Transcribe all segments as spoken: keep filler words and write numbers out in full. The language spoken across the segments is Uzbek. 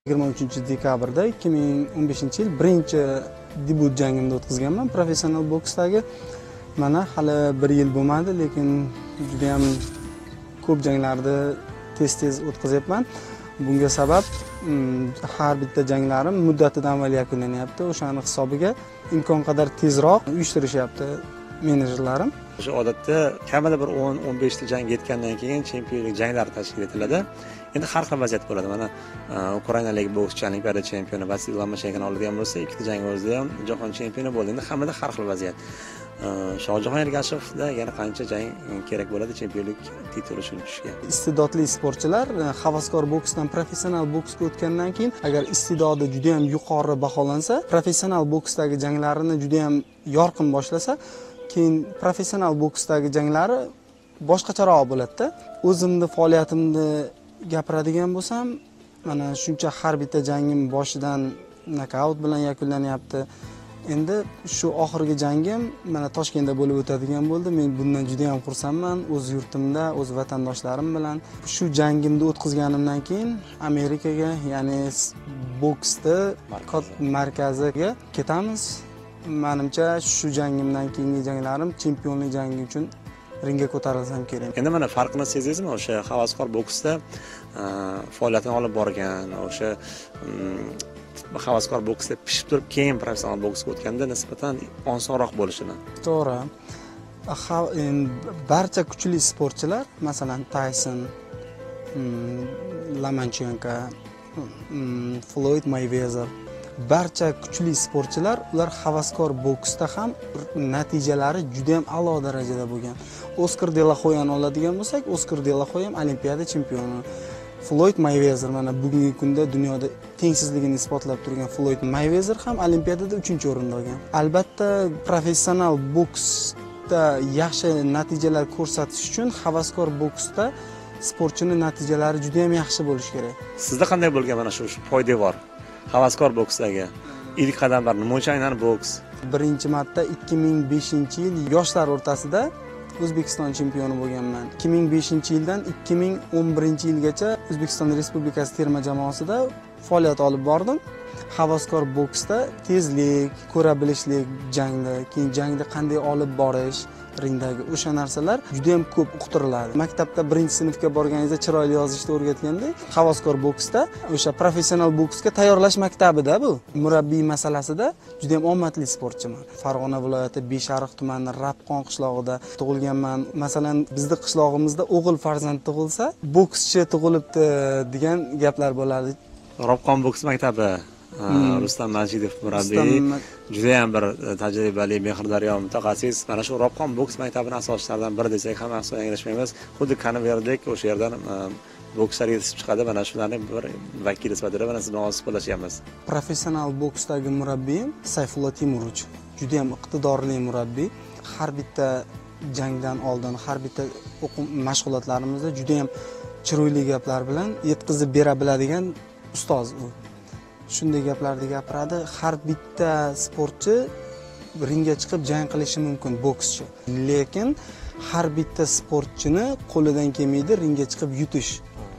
yigirma uchinchi dekabrda ikki ming o'n beshinchi yil birinchi debut jangimni o'tkazganman professional boksdagi. Mana hali bir yil bo'lmadi, lekin juda ham ko'p janglarni tez-tez o'tkazyapman. Bunga sabab har bitta janglarim muddatidan avval yakunlanyapti. O'shaning hisobiga imkon qadar tezroq uyushtirishyapti menejerlarim. O'sha odatda kamida bir o'n o'n besh ta jang yetgandan keyin chempionlik janglari tashkil etiladi. Endi har xil vaziyat bo'ladi. Mana Ukrainalik bokschi Olimpiada chempioni Vasil Lomachenko oladigan bo'lsa, ikkita jang o'zida ham jahon chempioni bo'ldi. Endi hammada har xil vaziyat. Shohjahon Ergashevda yana qancha jang kerak bo'ladi chempionlik tituli uchun tushishga. Iste'dodli sportchilar havaskor boksdan professional boksga o'tgandan keyin agar iste'dodi juda ham yuqori baholansa, professional boksdagi janglarini juda ham yorqin boshlasa, keyin professional boksdagi janglari boshqacharoq bo'ladi-da. O'zimni faoliyatimni gapiradigan bo'lsam, mana shuncha har bitta jangim boshidan nokaut bilan yakunlanyapti. Endi shu oxirgi jangim mana Toshkentda bo'lib o'tadigan bo'ldi. Men bundan juda ham xursandman. O'z yurtimda, o'z vatandoshlarim bilan shu jangimni o'tkazganimdan keyin Amerikaga, ya'ni boksda markaziga ketamiz. Menimcha shu jangimdan keyingi janglarim chempionlik jangi uchun ringga ko'tarilsam kerak. Endi mana farqini sezasizmi? O'sha havaskor boksda faoliyatini olib borgan, o'sha havaskor boksda pishib turib keyin professional boksga o'tganda nisbatan osonroq bo'lishini. To'g'ri. Barcha kuchli sportchilar, masalan, Tyson, Lomachenko, Floyd Mayweather, barcha kuchli sportchilar ular havaskor boksda ham natijalari juda ham a'lo darajada bo'lgan. Oskar de la Hoyani oladigan bo'lsak, Oskar de la Hoya ham Olimpiada chempioni. Floyd Mayweather mana bugungi kunda dunyoda tengsizligini isbotlab turgan Floyd Mayweather ham Olimpiadada uchinchi o'rinda olgan. Albatta, professional boksda yaxshi natijalar ko'rsatish uchun havaskor boksda sportchining natijalari juda ham yaxshi bo'lishi kerak. Sizda qanday bo'lgan mana shu poydevor havaskor boksdagi ilk qadamlar, nima uchun aynan boks? Birinchi marta ikki ming beshinchi yil yoshlar o'rtasida O'zbekiston chempioni bo'lganman. ikki ming beshinchi yildan ikki ming o'n birinchi yilgacha O'zbekiston Respublikasi terma jamoasida faoliyat olib bordim. Havaskor boksda tezlik, ko'ra bilishlik jangda, keyin jangda qanday olib borish, ringdagi o'sha narsalar juda ham ko'p uqtiriladi. Maktabda birinchi sinfga borganingizda chiroyli yozishni o'rgatgandek, havaskor boksda o'sha professional boksga tayyorlash maktabida bu. Murabbiy masalasida juda ham omadli sportchiman. Farg'ona viloyati Beshariq tumani Rabqon qishlog'ida tug'ilganman. Masalan, bizning qishlog'imizda o'g'il farzand tug'ilsa, bokschi tug'ilibdi degan gaplar bo'ladi. Rabqon boks maktabi Rustam Majidov murabbiy, juda ham bir tajribali, Mehrdaryo mutaxassis. Mana shu Rabqon boks maktabining asoschilaridan biri desak ham aslo yanglishmaymiz. Xuddi Kanverdek o'sha yerdan bokslar yetishib chiqadi. Mana shularning bir vakili sifatida mana siz bilan suhbatlashamiz. Professional boksdagi murabbiyim Sayfullo Timurovich juda ham iqtidorli murabbiy. Har bitta jangdan oldin, har bitta o'quv mashg'ulotlarimizda juda ham chiroyli gaplar bilan yetkazib bera biladigan ustoz u. Shunday gaplarni gapiradi. Har bitta sportchi ringga chiqib jang qilishi mumkin, bokschi. Lekin har bitta sportchini qo'lidan kelmaydi ringga chiqib yutish.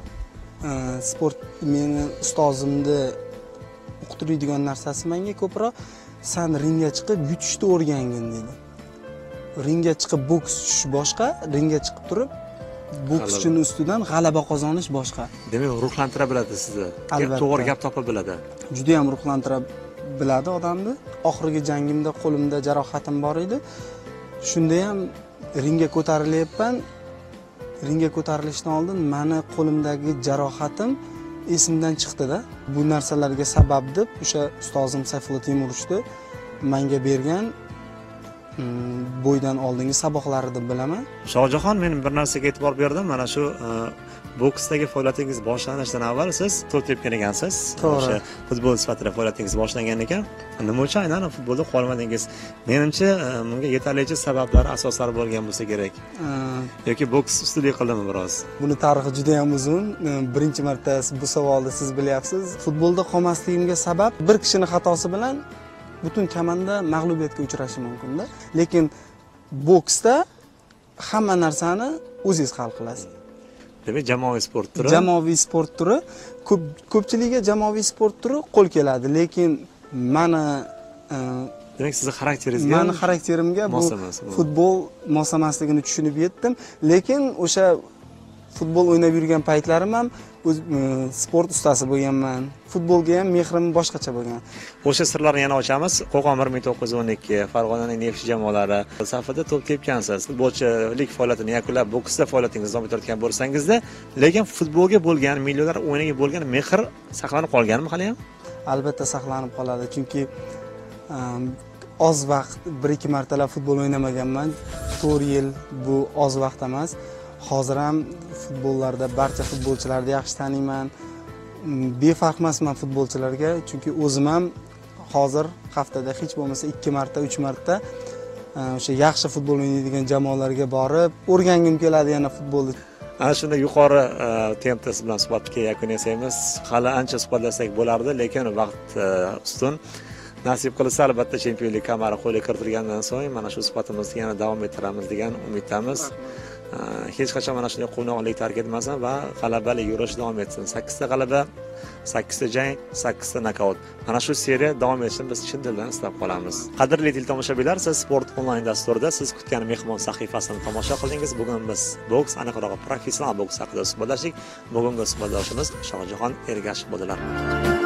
Sport meni ustozimni uqtiradigan narsasi menga ko'proq san ringga chiqib yutishni o'rgangin dedi. Ringga chiqib boks tutish boshqa, ringga chiqib turib bokschining ustidan g'alaba qozonish boshqa. Demak, ruhlantira biladi sizni. To'g'ri gap topa biladi. Juda ham ruhlantira biladi odamni. Oxirgi jangimda qo'limda jarohatim bor edi. Shunda ham ringga ko'tarilyapman. Ringga ko'tarilishdan oldin meni qo'limdagi jarohatim esimdan chiqdi-da. Bu narsalarga sabab deb o'sha ustozim Sayfullo Timurovichni menga bergan bo'ydan oldingi saboqlari deb bilaman. Shohjahon, men bir narsaga e'tibor berdim. Mana shu boksdagi faoliyatingiz boshlanishidan avval siz to'p tepgan ekansiz. O'sha futbol sifatida faoliyatingiz boshlangan ekan. Nima uchun aynan futbolda qolmadingiz? Menimcha bunga yetarlicha sabablar, asoslari bo'lgan bo'lsa kerak. Yoki boks ustilik qildimi biroz? Buni tarixi juda ham uzun. Birinchi marta bu savolni siz bilyapsiz. Futbolda qolmasligimga sabab bir kishining xatosi bilan butun komanda mag'lubiyatga uchrashi mumkin-da. Lekin boksda hamma narsani o'zingiz hal qilasiz. demak jamoaviy sport turi jamoaviy sport turi ko'p ko'pchilikka jamoaviy sport turi qo'l keladi, lekin mani demak sizni xarakteringizga mani xarakterimga bu mos emas bu. futbol mos emasligini tushunib yetdim, lekin o'sha futbol o'ynab yurgan paytlarim ham o'z sport ustasi bo'lganman. Futbolga ham mehrim boshqacha bo'lgan. O'sha sirlarni yana ochamiz. Qo'qon bir ming to'qqiz yuz o'n ikki, Farg'onaning Neftchi jamoalari safida to'p tepgansiz. Futbolchilik faoliyatini yakunlab, boksda faoliyatingizni davom ettirgan bo'lsangizda, lekin futbolga bo'lgan, millionlar o'yiniga bo'lgan mehr saqlanib qolganmi hali ham? Albatta saqlanib qoladi, chunki oz vaqt bir ikki martalab futbol o'ynamaganman. to'rt yil bu oz vaqt emas. Hozir ham futbollarda barcha futbolchilarni yaxshi taniyman. Befarq emasman futbolchilarga, chunki o'zim ham hozir haftada hech bo'lmasa ikki marta, uch marta o'sha yaxshi futbol o'ynaydigan jamoalarga borib, o'rgangim keladi yana futbolni. Ana shunda yuqori tempda siz bilan suhbatga yakun yasaymiz. Hali ancha suhbatlasak bo'lardi, lekin vaqt ustun. Nasib qilsa albatta chempionlik kamari qo'lga kiritilgandan so'ng mana shu suhbatimizni yana davom ettiramiz degan umiddamiz. Hech qachon mana shunday quvnoqlik tark etmasin va g'alabali yurish davom etsin. sakkizta g'alaba, sakkizta jang, sakkizta nokaut. Mana shu seriya davom etishini biz chin dildan istab qolamiz. Qadrli teletomoshabinlar, siz Sport onlayn dasturida siz kutgan mehmon sahifasini tomosha qildingiz. Bugun biz boks, aniqrog'i professional boks haqida suhbatlashdik. Bugungi suhbatdoshimiz Shohjahon Ergashev bo'ldilar.